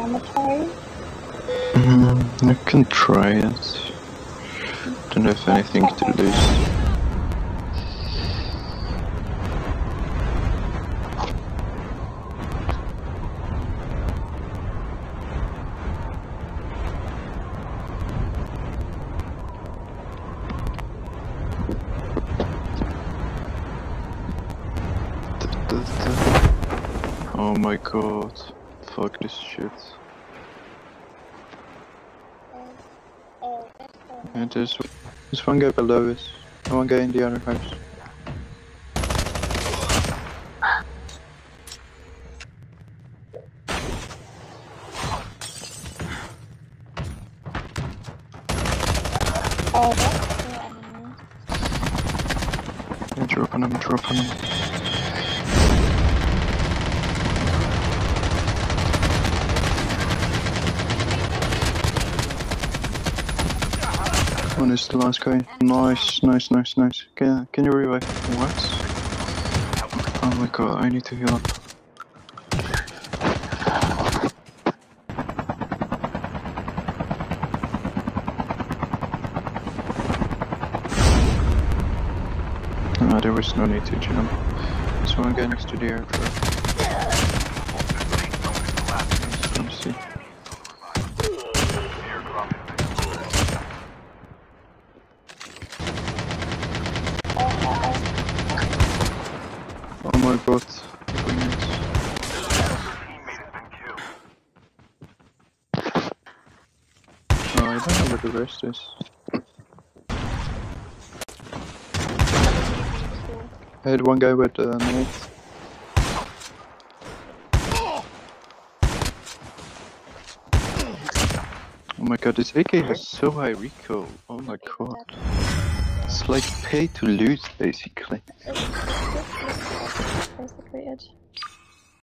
cemetery? I can try it. Don't have anything to lose. Oh my god, fuck this shit. And there's one guy below us, and one guy in the other house. Oh, that's the enemy. Yeah, drop on him. One is the last guy. Nice. Can you revive? What? Oh my god, I need to heal up. No, there was no need to jump. There's one guy next to the airdrop. Let's see. Oh my god. Oh, I don't know where the rest is. I had one guy with a knife. Oh my god, this AK has so high recoil. Oh my god. It's like pay to lose, basically. Basically it.